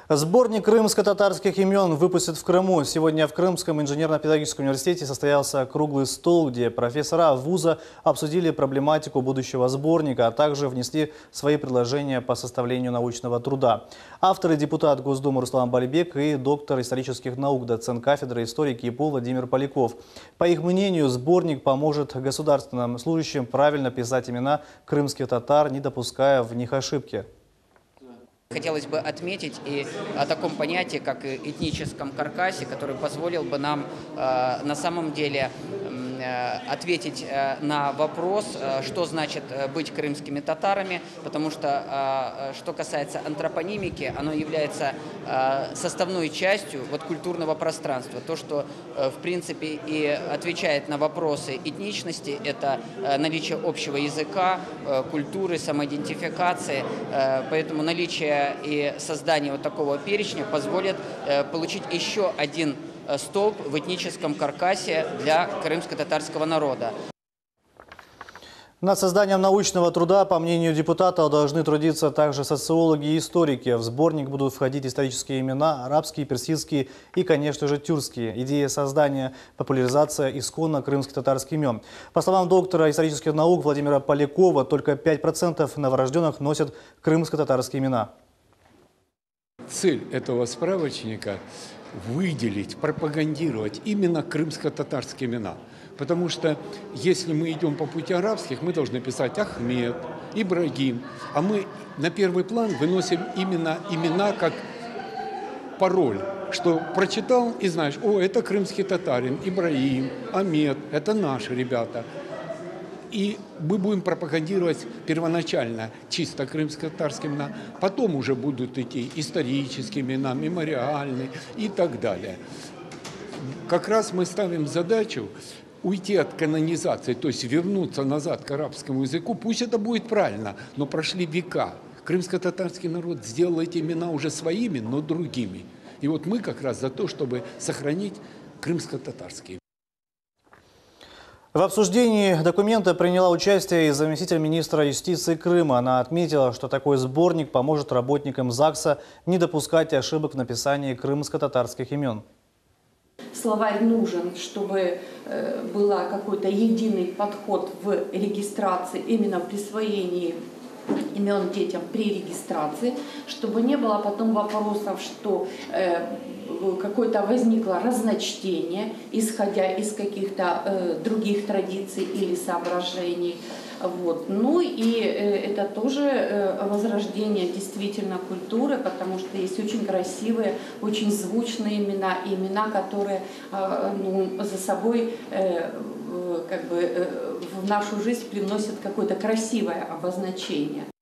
Сборник крымско-татарских имен выпустят в Крыму. Сегодня в Крымском инженерно-педагогическом университете состоялся круглый стол, где профессора вуза обсудили проблематику будущего сборника, а также внесли свои предложения по составлению научного труда. Авторы — депутат Госдумы Руслан Балибек и доктор исторических наук, доцент кафедры историки ИПУ Владимир Поляков. По их мнению, сборник поможет государственным служащим правильно писать имена крымских татар, не допуская в них ошибки. Хотелось бы отметить и о таком понятии, как этническом каркасе, который позволил бы нам на самом деле ответить на вопрос, что значит быть крымскими татарами, потому что, что касается антропонимики, оно является составной частью культурного пространства. То, что, в принципе, и отвечает на вопросы этничности, это наличие общего языка, культуры, самоидентификации, поэтому наличие и создание такого перечня позволит получить еще один столб в этническом каркасе для крымско-татарского народа. Над созданием научного труда, по мнению депутата, должны трудиться также социологи и историки. В сборник будут входить исторические имена, арабские, персидские и, конечно же, тюркские. Идея создания, популяризация исконно крымских татарских имен. По словам доктора исторических наук Владимира Полякова, только 5% новорожденных носят крымско-татарские имена. Цель этого справочника – выделить, пропагандировать именно крымско-татарские имена. Потому что если мы идем по пути арабских, мы должны писать Ахмед, Ибрагим. А мы на первый план выносим именно имена как пароль, что прочитал и знаешь, о, это крымский татарин, Ибрагим, Ахмед, это наши ребята. И мы будем пропагандировать первоначально чисто крымско-татарские имена, потом уже будут идти исторические имена, мемориальные и так далее. Как раз мы ставим задачу уйти от канонизации, то есть вернуться назад к арабскому языку, пусть это будет правильно, но прошли века. Крымско-татарский народ сделал эти имена уже своими, но другими. И вот мы как раз за то, чтобы сохранить крымско-татарские. В обсуждении документа приняла участие и заместитель министра юстиции Крыма. Она отметила, что такой сборник поможет работникам ЗАГСа не допускать ошибок в написании крымско-татарских имен. Словарь нужен, чтобы был какой-то единый подход в регистрации, именно в присвоении имен детям при регистрации, чтобы не было потом вопросов, что какое-то возникло разночтение, исходя из каких-то других традиций или соображений. Вот. Ну и это тоже возрождение действительно культуры, потому что есть очень красивые, очень звучные имена, и имена, которые за собой в нашу жизнь приносят какое-то красивое обозначение.